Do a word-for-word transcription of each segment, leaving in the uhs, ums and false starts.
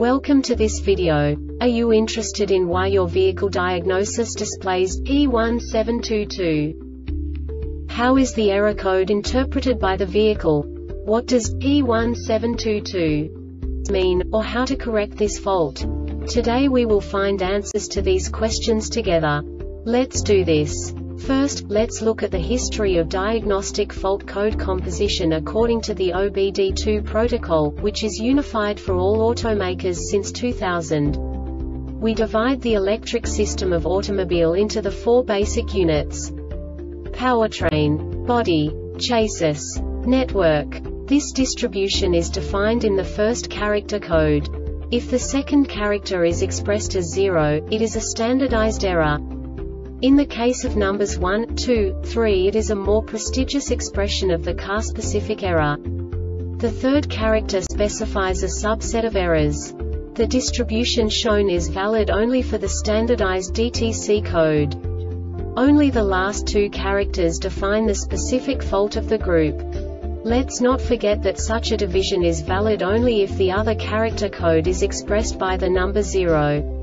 Welcome to this video. Are you interested in why your vehicle diagnosis displays E one seven two two? How is the error code interpreted by the vehicle? What does E one seven two two mean, or how to correct this fault? Today we will find answers to these questions together. Let's do this. First, let's look at the history of diagnostic fault code composition according to the O B D two protocol, which is unified for all automakers since two thousand. We divide the electric system of automobile into the four basic units: powertrain, body, chassis, network. This distribution is defined in the first character code. If the second character is expressed as zero, it is a standardized error. In the case of numbers one, two, three, it is a more prestigious expression of the car-specific error. The third character specifies a subset of errors. The distribution shown is valid only for the standardized D T C code. Only the last two characters define the specific fault of the group. Let's not forget that such a division is valid only if the other character code is expressed by the number zero.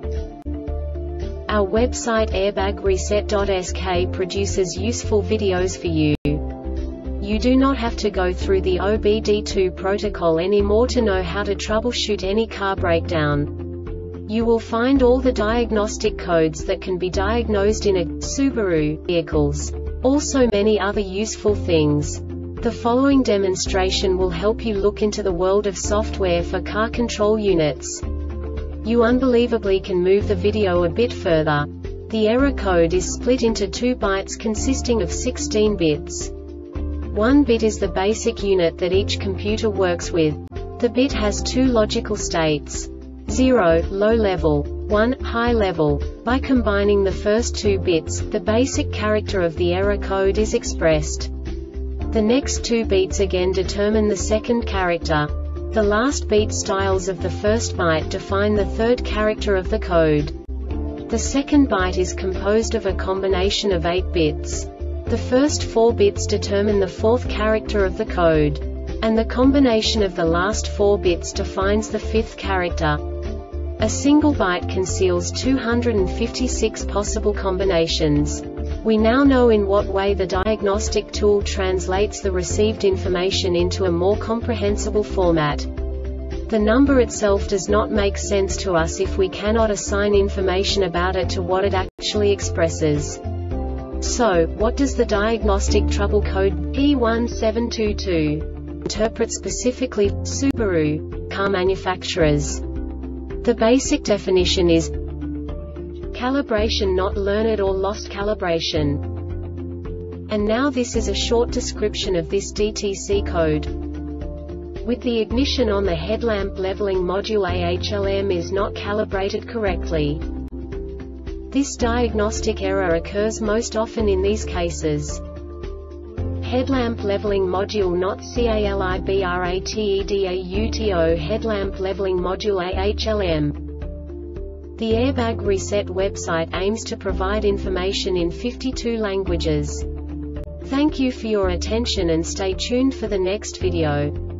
Our website airbag reset dot S K produces useful videos for you. You do not have to go through the O B D two protocol anymore to know how to troubleshoot any car breakdown. You will find all the diagnostic codes that can be diagnosed in a Subaru vehicles. Also many other useful things. The following demonstration will help you look into the world of software for car control units. You unbelievably can move the video a bit further. The error code is split into two bytes consisting of sixteen bits. One bit is the basic unit that each computer works with. The bit has two logical states: zero, low level, one, high level. By combining the first two bits, the basic character of the error code is expressed. The next two bits again determine the second character. The last beat styles of the first byte define the third character of the code. The second byte is composed of a combination of eight bits. The first four bits determine the fourth character of the code. And the combination of the last four bits defines the fifth character. A single byte conceals two hundred fifty-six possible combinations. We now know in what way the diagnostic tool translates the received information into a more comprehensible format. The number itself does not make sense to us if we cannot assign information about it to what it actually expresses. So, what does the diagnostic trouble code E one seven two two interpret specifically for Subaru car manufacturers? The basic definition is calibration not learned or lost calibration. And now this is a short description of this D T C code. With the ignition on, the headlamp leveling module A H L M is not calibrated correctly. This diagnostic error occurs most often in these cases: headlamp leveling module not calibrated, headlamp leveling module A H L M. The Airbag Reset website aims to provide information in fifty-two languages. Thank you for your attention and stay tuned for the next video.